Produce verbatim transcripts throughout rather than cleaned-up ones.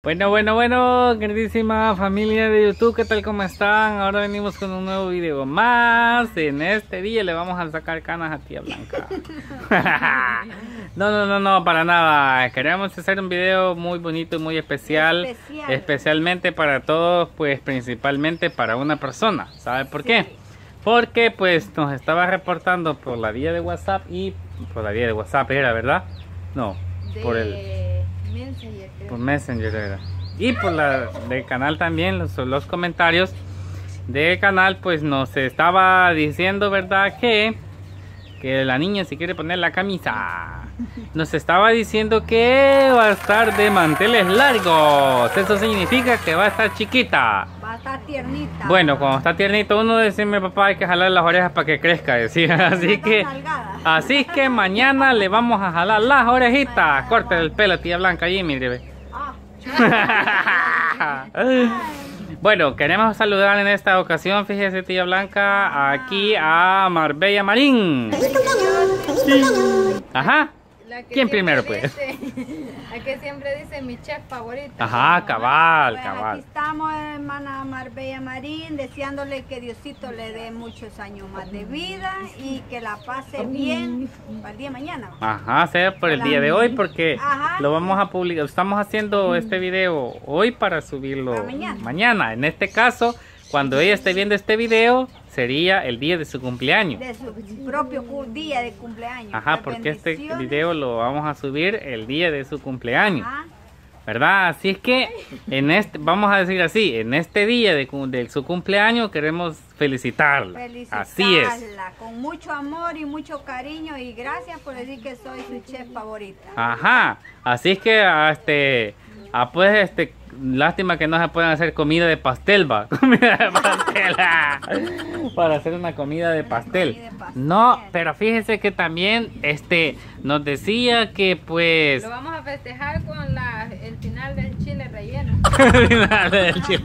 Bueno, bueno, bueno, queridísima familia de YouTube, ¿qué tal? ¿Cómo están? Ahora venimos con un nuevo video más. En este día le vamos a sacar canas a tía Blanca. No, no, no, no, para nada. Queremos hacer un video muy bonito y muy especial, especial. Especialmente para todos, pues principalmente para una persona. ¿Sabe por sí. qué? Porque pues nos estaba reportando por la vía de WhatsApp y por la vía de WhatsApp era, ¿verdad? No, de... por el... Messenger, por Messenger era. Y por la del canal también, los, los comentarios del canal pues nos estaba diciendo, ¿verdad? Que, que la niña si quiere poner la camisa. Nos estaba diciendo que va a estar de manteles largos. Eso significa que va a estar chiquita. Va a estar tiernita. Bueno, cuando está tiernito uno decirme, papá, hay que jalar las orejas para que crezca, decía. Así que, así que mañana le vamos a jalar las orejitas. Corte el pelo, tía Blanca, allí, mire. Bueno, queremos saludar en esta ocasión, fíjese, tía Blanca, aquí a Marbella Marín. Sí. Ajá. ¿Quién primero pues? Dice, la que siempre dice mi chef favorito. Ajá, cabal, bueno, cabal. Aquí estamos, hermana Marbella Marín, deseándole que Diosito le dé muchos años más de vida y que la pase bien para el día de mañana. Ajá, sea por el día de hoy, porque Ajá. lo vamos a publicar. Estamos haciendo este video hoy para subirlo para mañana. mañana. En este caso, cuando ella esté viendo este video, sería el día de su cumpleaños. De su propio día de cumpleaños. Ajá, porque este video lo vamos a subir el día de su cumpleaños. Ajá. ¿Verdad? Así es que, en este, vamos a decir así, en este día de, de su cumpleaños queremos felicitarla. Felicitarla. Así es. Con mucho amor y mucho cariño y gracias por decir que soy su chef favorita. Ajá. Así es que, este, ah, pues, este... lástima que no se puedan hacer comida de pastel, va. Comida de pastel. Para hacer una comida de pastel. de pastel. No, pero fíjese que también este nos decía que pues. Lo vamos a festejar con la, el final del chile relleno. El final del chile.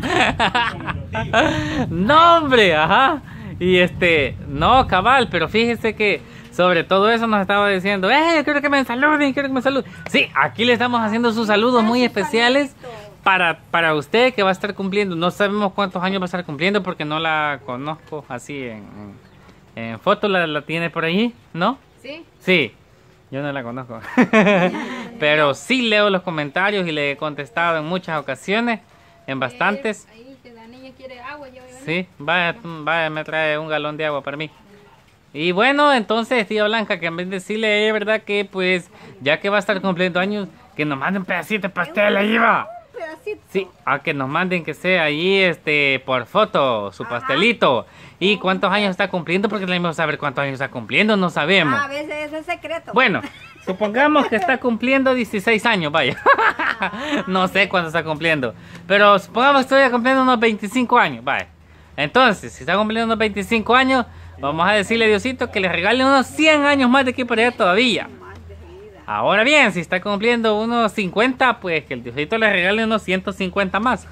No, hombre, ajá. Y este, no, cabal, pero fíjese que sobre todo eso nos estaba diciendo, eh, yo quiero que me saluden, quiero que me saluden. Sí, aquí le estamos haciendo sus saludos muy especiales. Para, para usted que va a estar cumpliendo, no sabemos cuántos años va a estar cumpliendo porque no la conozco así en, en, en foto, la, la tiene por ahí, ¿no? Sí. Sí, yo no la conozco. Pero sí leo los comentarios y le he contestado en muchas ocasiones, en bastantes. Eh, ahí que la niña quiere agua, yo voy a sí, vaya, vaya, me trae un galón de agua para mí. Y bueno, entonces, tía Blanca, que en vez de decirle, es verdad que pues, ya que va a estar cumpliendo años, que nos mande un pedacito de pastel, ahí va. Sí, a que nos manden que sea ahí este por foto su Ajá. pastelito. ¿Y cuántos años está cumpliendo? Porque tenemos que saber cuántos años está cumpliendo, no sabemos. Ah, a veces eso es secreto. Bueno, supongamos que está cumpliendo dieciséis años, vaya. No sé cuánto está cumpliendo. Pero supongamos que estoy cumpliendo unos veinticinco años, vaya. Entonces, si está cumpliendo unos veinticinco años, vamos a decirle a Diosito que le regale unos cien años más de aquí para allá todavía. Ahora bien, si está cumpliendo unos cincuenta, pues que el Diosito le regale unos ciento cincuenta más.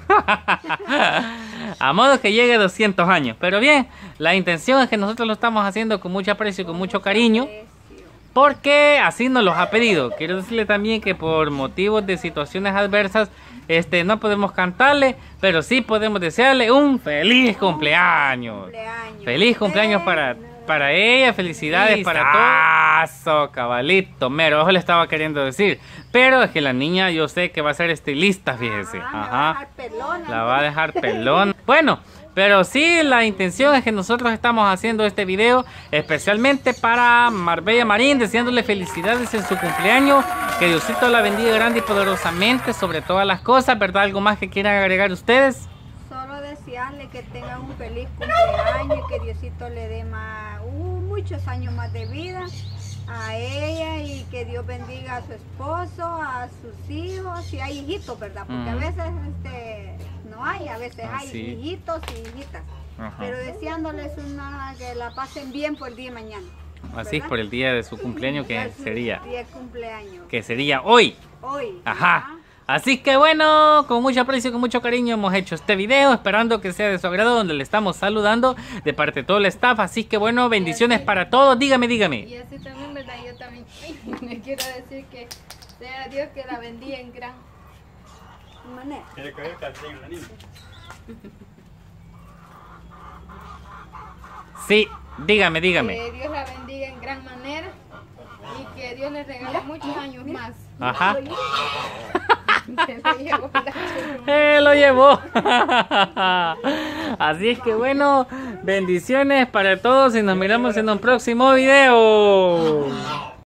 A modo que llegue a doscientos años. Pero bien, la intención es que nosotros lo estamos haciendo con mucho aprecio y con mucho cariño. Porque así nos los ha pedido. Quiero decirle también que por motivos de situaciones adversas, este, no podemos cantarle, pero sí podemos desearle un feliz cumpleaños. cumpleaños. Feliz cumpleaños para... Para ella, felicidades sí, para todos. Cabalito, mero, ojo le estaba queriendo decir. Pero es que la niña yo sé que va a ser estilista, fíjese. Ajá, Ajá. La va a dejar pelona. La va a dejar pelón. Bueno, pero sí, la intención es que nosotros estamos haciendo este video especialmente para Marbella Marín, deseándole felicidades en su cumpleaños. Que Diosito la bendiga grande y poderosamente sobre todas las cosas, ¿verdad? ¿Algo más que quieran agregar ustedes? Desearle que tenga un feliz cumpleaños y que Diosito le dé más, uh, muchos años más de vida a ella y que Dios bendiga a su esposo, a sus hijos, y hay hijitos, ¿verdad? Porque mm. a veces este, no hay, a veces ah, hay sí. hijitos y hijitas. Ajá. Pero deseándoles una, que la pasen bien por el día de mañana. Así es, por el día de su cumpleaños que sería. Día de cumpleaños. Que sería hoy. Hoy. Ajá. Ajá. Así que bueno, con mucho aprecio y con mucho cariño hemos hecho este video, esperando que sea de su agrado, donde le estamos saludando de parte de todo el staff. Así que bueno, bendiciones así, para todos, dígame, dígame. Y así también, ¿verdad? Yo también me quiero decir que sea Dios que la bendiga en gran. Mané. ¿Quiere que vea la niña? Sí, dígame, dígame. Que Dios la bendiga en gran manera y que Dios le regale muchos años más. Ajá. Se lo llevó la churrumana. Eh, lo llevó. Así es que bueno, bendiciones para todos y nos miramos en un próximo video.